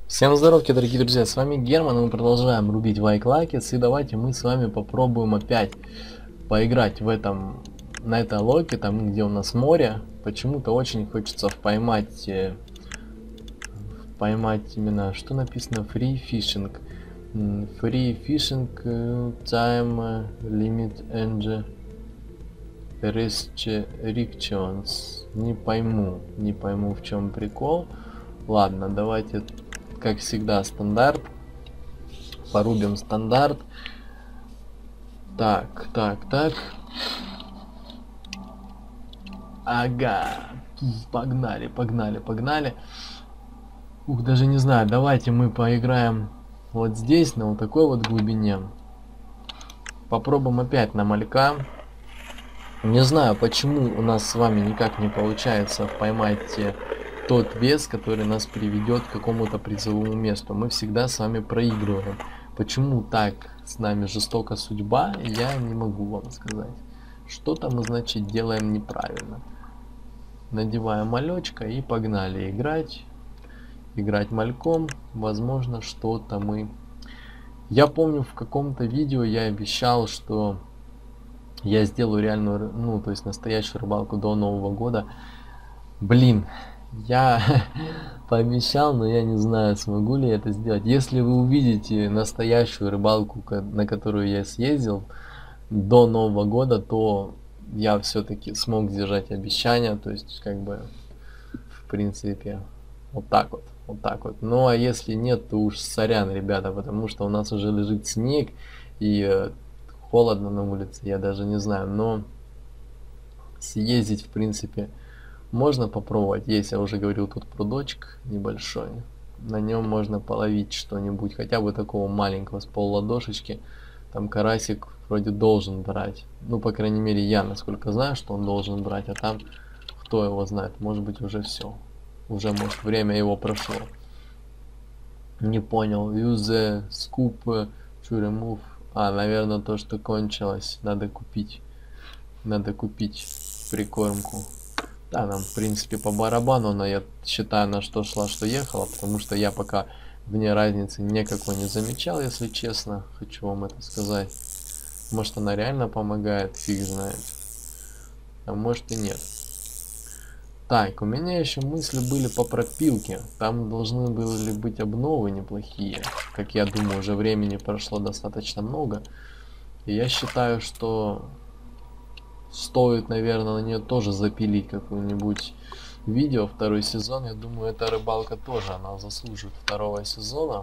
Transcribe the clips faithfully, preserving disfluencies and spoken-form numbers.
Всем здоровки, дорогие друзья, с вами Герман, и мы продолжаем рубить вайклакис, и давайте мы с вами попробуем опять поиграть в этом, на этой локе, там где у нас море. Почему-то очень хочется поймать, э, поймать именно, что написано, free fishing. Free fishing э, time э, limit and restrictions. Не пойму, не пойму в чем прикол. Ладно, давайте, как всегда, стандарт. Порубим стандарт. Так, так, так. Ага. Погнали, погнали, погнали. Ух, даже не знаю. Давайте мы поиграем вот здесь, на вот такой вот глубине. Попробуем опять на малька. Не знаю, почему у нас с вами никак не получается поймать тот вес, который нас приведет к какому-то призовому месту. Мы всегда с вами проигрываем. Почему так с нами жестока судьба, я не могу вам сказать. Что-то мы, значит, делаем неправильно. Надеваем малечка и погнали играть. Играть мальком. Возможно, что-то мы... Я помню, в каком-то видео я обещал, что я сделаю реальную, ну, то есть настоящую рыбалку до Нового года. Блин, я пообещал, но я не знаю, смогу ли я это сделать. Если вы увидите настоящую рыбалку, на которую я съездил до Нового года, то я все-таки смог сдержать обещания. То есть, как бы, в принципе, вот так вот, вот так вот. Ну, а если нет, то уж сорян, ребята, потому что у нас уже лежит снег и холодно на улице, я даже не знаю. Но съездить, в принципе, можно попробовать. Есть, я уже говорил, тут прудочек небольшой. На нем можно половить что-нибудь, хотя бы такого маленького, с полладошечки. Там карасик вроде должен брать. Ну, по крайней мере, я, насколько знаю, что он должен брать. А там, кто его знает, может быть, уже все. Уже, может, время его прошло. Не понял. Use the scoop to remove. А, наверное, то, что кончилось. Надо купить. Надо купить прикормку. Да, нам, в принципе, по барабану, но я считаю, на что шла, что ехала, потому что я пока вне разницы никакой не замечал, если честно. Хочу вам это сказать. Может, она реально помогает, фиг знает. А может и нет. Так, у меня еще мысли были по пропилке. Там должны были быть обновы неплохие. Как я думаю, уже времени прошло достаточно много. И я считаю, что стоит, наверное, на нее тоже запилить какую-нибудь видео, второй сезон. Я думаю, эта рыбалка тоже, она заслуживает второго сезона.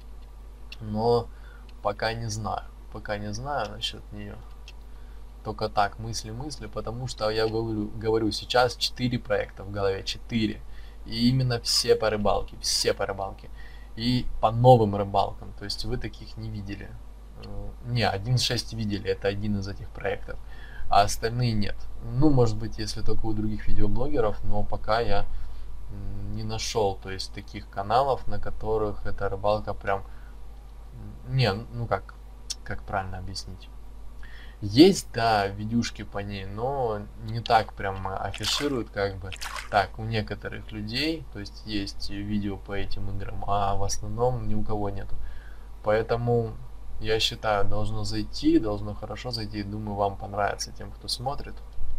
Но пока не знаю. Пока не знаю насчет нее. Только так, мысли-мысли, потому что я говорю, говорю, сейчас четыре проекта в голове, четыре. И именно все по рыбалке, все по рыбалке. И по новым рыбалкам, то есть вы таких не видели. Не, один шесть видели, это один из этих проектов. А остальные нет. Ну, может быть, если только у других видеоблогеров, но пока я не нашел, то есть таких каналов, на которых эта рыбалка прям... Не, ну как, как правильно объяснить? Есть, да, видюшки по ней, но не так прям афишируют, как бы. Так, у некоторых людей, то есть есть видео по этим играм, а в основном ни у кого нету. Поэтому я считаю, должно зайти, должно хорошо зайти. Думаю, вам понравится тем, кто смотрит.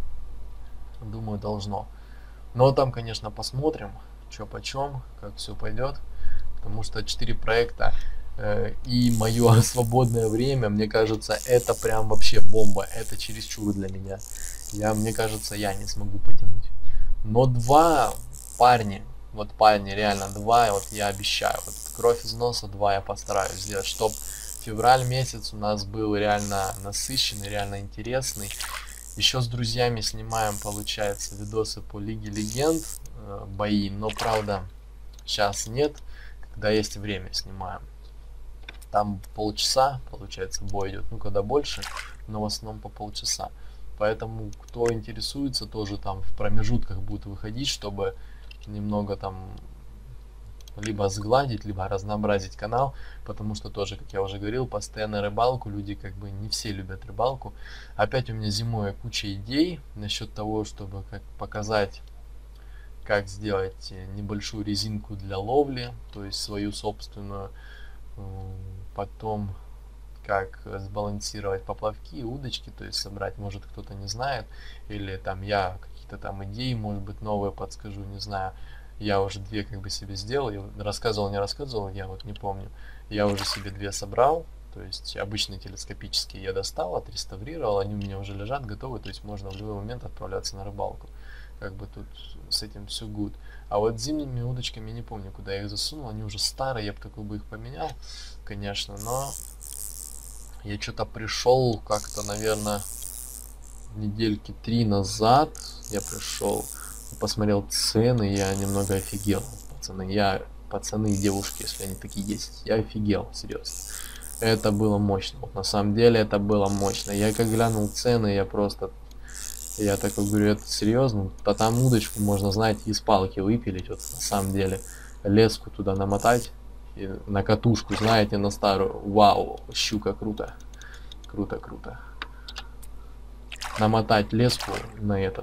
Думаю, должно. Но там, конечно, посмотрим, что почем, как все пойдет. Потому что четыре проекта э, и мое свободное время, мне кажется, это прям вообще бомба. Это чересчур для меня. Я, мне кажется, я не смогу потянуть. Но два парни, вот парни, реально два, вот я обещаю. Вот кровь из носа, два я постараюсь сделать, чтобы февраль месяц у нас был реально насыщенный, реально интересный. Еще с друзьями снимаем, получается, видосы по Лиге Легенд, э, бои, но правда сейчас нет, когда есть время снимаем. Там полчаса, получается, бой идет, ну когда больше, но в основном по полчаса. Поэтому кто интересуется, тоже там в промежутках будет выходить, чтобы немного там либо сгладить, либо разнообразить канал, потому что тоже, как я уже говорил, постоянно рыбалку, люди как бы не все любят рыбалку. Опять у меня зимой куча идей насчет того, чтобы как показать как сделать небольшую резинку для ловли, то есть свою собственную. Потом как сбалансировать поплавки, удочки, то есть собрать, может кто-то не знает, или там я какие-то там идеи, может быть, новые подскажу, не знаю. Я уже две как бы себе сделал, я рассказывал, не рассказывал, я вот не помню. Я уже себе две собрал, то есть обычные телескопические я достал, отреставрировал, они у меня уже лежат готовы, то есть можно в любой момент отправляться на рыбалку. Как бы тут с этим все good. А вот зимними удочками не помню, куда я их засунул, они уже старые, я бы такой бы их поменял, конечно, но я что-то пришел как-то, наверное, недельки три назад, я пришел, посмотрел цены, я немного офигел, пацаны, я, пацаны и девушки, если они такие есть, я офигел, серьезно. Это было мощно, вот на самом деле это было мощно. Я как глянул цены, я просто, я такой говорю, это серьезно? Да там удочку можно, знаете, из палки выпилить, вот на самом деле, леску туда намотать, и на катушку, знаете, на старую, вау, щука, круто, круто, круто. Намотать леску на этот,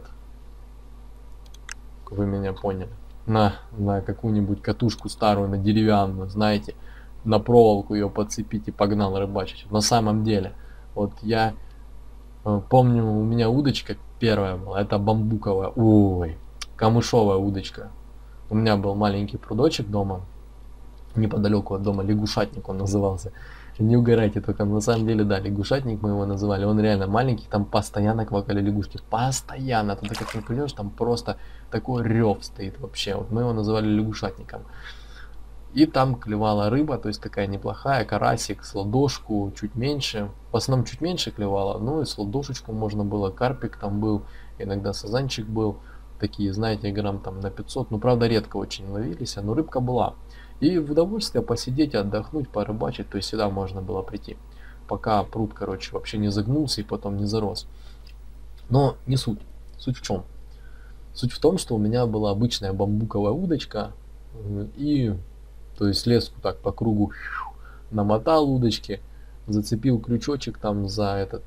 вы меня поняли, на, на какую-нибудь катушку старую, на деревянную, знаете, на проволоку ее подцепить и погнал рыбачить. На самом деле, вот я э, помню, у меня удочка первая была, это бамбуковая, ой, камышовая удочка. У меня был маленький прудочек дома, неподалеку от дома, лягушатник он назывался. Не угорайте, только на самом деле, да, лягушатник мы его называли, он реально маленький, там постоянно квакали лягушки, постоянно, туда как ты придешь, там просто такой рев стоит вообще, вот мы его называли лягушатником. И там клевала рыба, то есть такая неплохая, карасик, с ладошку, чуть меньше, в основном чуть меньше клевала, ну и с ладошечку можно было, карпик там был, иногда сазанчик был, такие, знаете, грамм там на пятьсот, ну правда редко очень ловились, но рыбка была. И в удовольствие посидеть, отдохнуть, порыбачить, то есть сюда можно было прийти, пока пруд, короче, вообще не загнулся и потом не зарос. Но не суть. Суть в чем? Суть в том, что у меня была обычная бамбуковая удочка, и, то есть леску так по кругу намотал удочки, зацепил крючочек там за этот,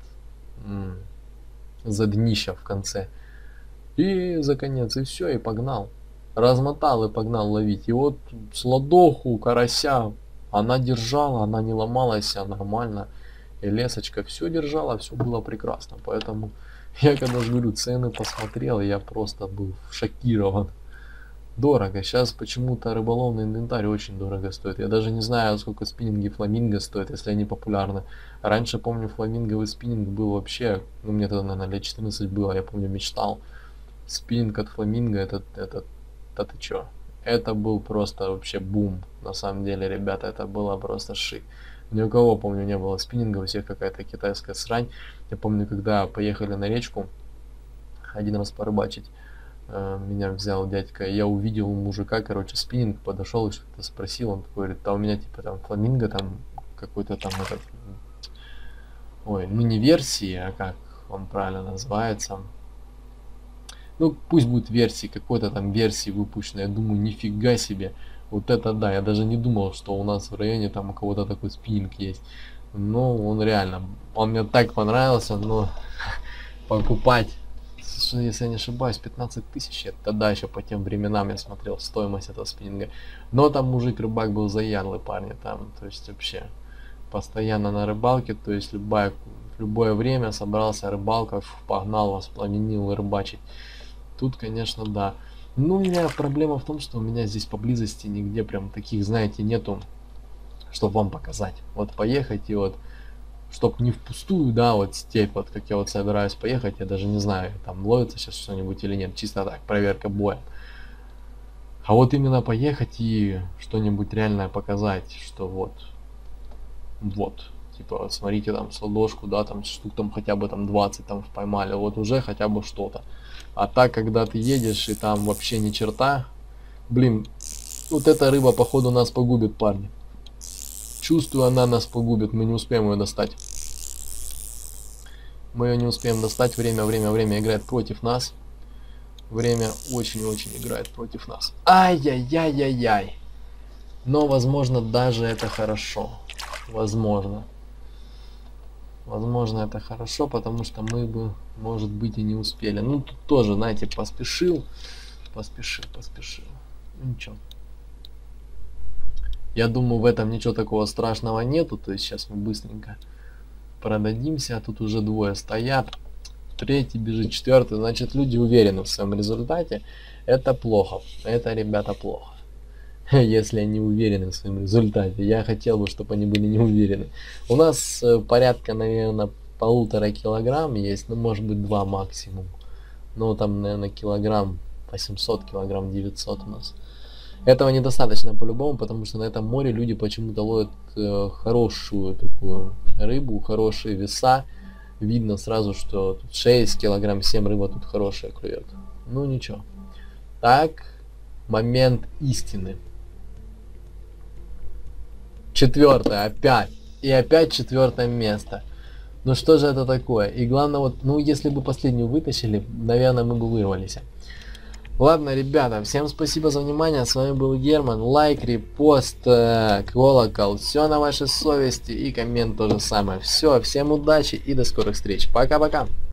за днище в конце, и за конец, и все, и погнал. Размотал и погнал ловить. И вот с ладоху карася она держала, она не ломалась, а нормально. И лесочка все держала, все было прекрасно. Поэтому я когда же говорю, цены посмотрел, я просто был шокирован. Дорого. Сейчас почему-то рыболовный инвентарь очень дорого стоит. Я даже не знаю, сколько спиннинги фламинго стоят, если они популярны. Раньше, помню, фламинговый спиннинг был вообще, ну мне тогда, наверное, лет четырнадцать было, я помню, мечтал. Спиннинг от фламинго, это, это да ты чё? Это был просто вообще бум. На самом деле, ребята, это было просто шик. Ни у кого, помню, не было спиннинга, у всех какая-то китайская срань. Я помню, когда поехали на речку один раз порыбачить, э, меня взял дядька, и я увидел у мужика, короче, спиннинг, подошел и что-то спросил, он такой говорит, а у меня типа там фламинго, там какой-то там этот, ой, ну не версии, а как он правильно называется. Ну, пусть будет версии, какой-то там версии выпущенной. Я думаю, нифига себе. Вот это да, я даже не думал, что у нас в районе там у кого-то такой спиннинг есть. Но он реально, он мне так понравился, но покупать, если я не ошибаюсь, пятнадцать тысяч, это тогда еще по тем временам я смотрел стоимость этого спиннинга. Но там мужик-рыбак был заядлый, парни, там, то есть вообще постоянно на рыбалке, то есть любая, в любое время собрался рыбалка, погнал вас, пламенил рыбачить. Тут, конечно, да. Ну, у меня проблема в том, что у меня здесь поблизости нигде прям таких, знаете, нету, чтобы вам показать. Вот поехать и вот, чтоб не впустую, да, вот степь, вот как я вот собираюсь поехать, я даже не знаю, там ловится сейчас что-нибудь или нет, чисто так, проверка боя. А вот именно поехать и что-нибудь реальное показать, что вот, вот, типа, вот смотрите, там, с ладошку, да, там, штук там хотя бы там двадцать там поймали, вот уже хотя бы что-то. А так, когда ты едешь и там вообще ни черта, блин, вот эта рыба, походу, нас погубит, парни. Чувствую, она нас погубит, мы не успеем ее достать. Мы ее не успеем достать, время, время, время играет против нас. Время очень-очень играет против нас. Ай-яй-яй-яй-яй. Но, возможно, даже это хорошо. Возможно. Возможно, это хорошо, потому что мы бы, может быть, и не успели. Ну, тут тоже, знаете, поспешил. поспешил, поспешил. Ничего. Я думаю, в этом ничего такого страшного нету. То есть сейчас мы быстренько продадимся. А тут уже двое стоят. Третий бежит, четвертый. Значит, люди уверены в своем результате. Это плохо. Это, ребята, плохо. Если они уверены в своем результате. Я хотел бы, чтобы они были не уверены. У нас порядка, наверное, полутора килограмм есть. Ну, может быть, два максимум. Ну, там, наверное, килограмм восемьсот, килограмм девятьсот у нас. Этого недостаточно по-любому, потому что на этом море люди почему-то ловят э, хорошую такую рыбу, хорошие веса. Видно сразу, что тут шесть килограмм, семь рыба тут хорошая клюет. Ну ничего. Так, момент истины. Четвертое, опять. И опять четвертое место. Ну что же это такое? И главное, вот, ну если бы последнюю вытащили, наверное, мы бы вырвались. Ладно, ребята, всем спасибо за внимание. С вами был Герман. Лайк, репост, э, колокол. Все на вашей совести. И коммент то же самое. Все, всем удачи и до скорых встреч. Пока-пока.